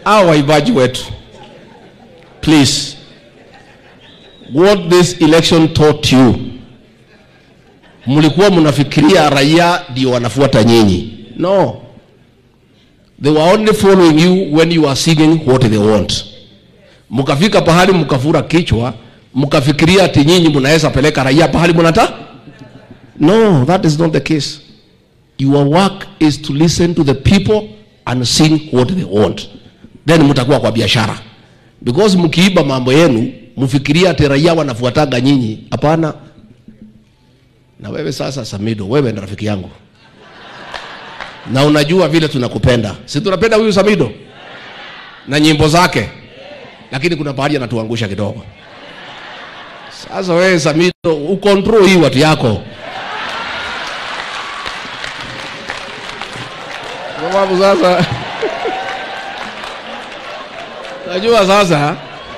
Our waibaji wetu, please, what this election taught you, mulikuwa munafikiria raia ndio wanafuata nyinyi. No. They were only following you when you are singing what they want. Mukafika pahali mukafura kichwa, mukafikiria ati nyinyi munaweza peleka raia pahali munata. No, that is not the case. Your work is to listen to the people and sing what they want. Then mutakuwa kwa biashara. Because mkiiba mambo yenu, mufikiria ati raia wanafuataga nyinyi. Hapana. Na wewe sasa Samidoh, wewe ni rafiki yangu. Na unajua vile tunakupenda. Si tunapenda huyu Samidoh? Na nyimbo zake. Lakini kuna pahali anatuangusha kidogo. Sasa wewe Samidoh, ukontrol hii watu yako. Sababu sasa najua sasa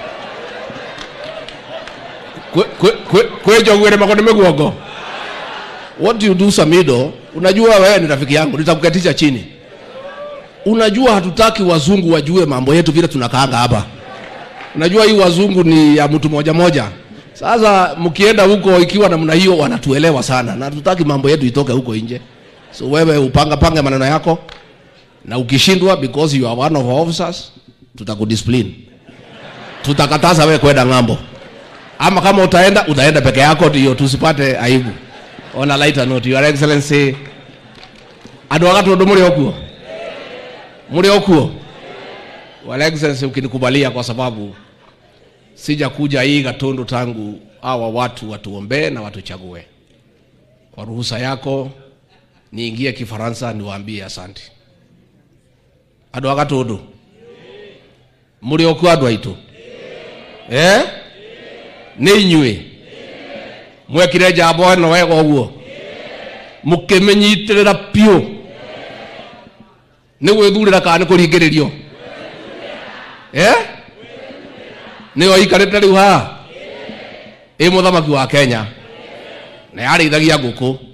kwejo gwere makone meguogo. What do you do Samidoh? Unajua wewe ni rafiki yangu, nitakukatisha chini. Unajua hatutaki wazungu wajue mambo yetu vile tunakaanga hapa. Unajua hii wazungu ni ya mtu moja moja. Sasa mkienda huko ikiwa namna hiyo wanatuelewa sana. Na hatutaki mambo yetu itoke huko nje. So wewe upanga maneno yako. Na ukishindwa because you are one of our officers, tutakudiscipline. Tutakataza wewe kwenda ngambo. Ama kama utaenda peke yako ndio tusipate aibu. On a lighter note, Your Excellency, adwagatu ndo muri okuo. Your Excellency, ukinikubalia kwa sababu sija kuja hii Gatundu tangu hawa watu watuombe na watuchague. Kwa ruhusa yako niingie Kifaransa niwaambie asante. Adwagatu ndo muri okuo adwaitu. Ni inyue mwekire jambo no wega uguo mukimenyitirira pio ni gwithurira kana kuringiririo ni oikarite riu ha muthamaki wa Kenya na yarĩithagia ngũkũ